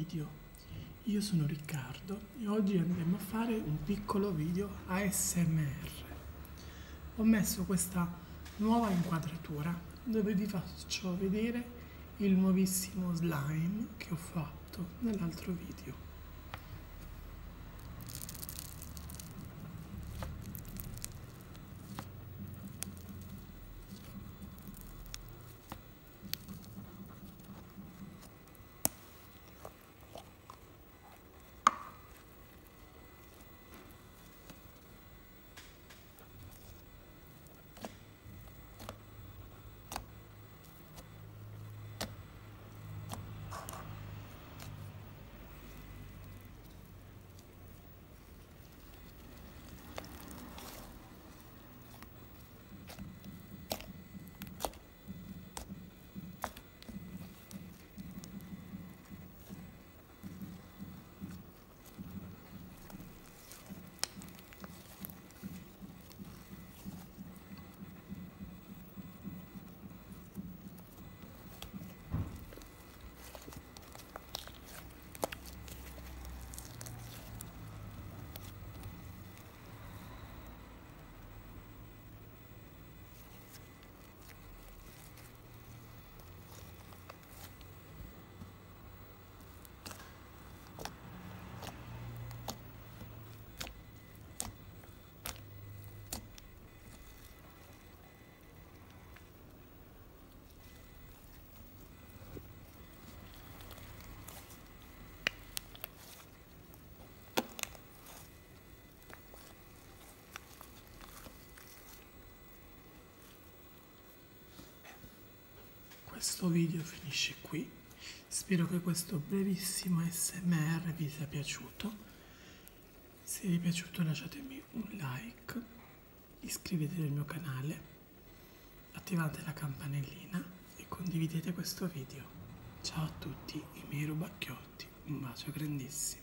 video. Io sono Riccardo e oggi andremo a fare un piccolo video ASMR. Ho messo questa nuova inquadratura dove vi faccio vedere il nuovissimo slime che ho fatto nell'altro video. Questo video finisce qui, spero che questo brevissimo ASMR vi sia piaciuto. Se vi è piaciuto lasciatemi un like, iscrivetevi al mio canale, attivate la campanellina e condividete questo video. Ciao a tutti i miei rubacchiotti, un bacio grandissimo.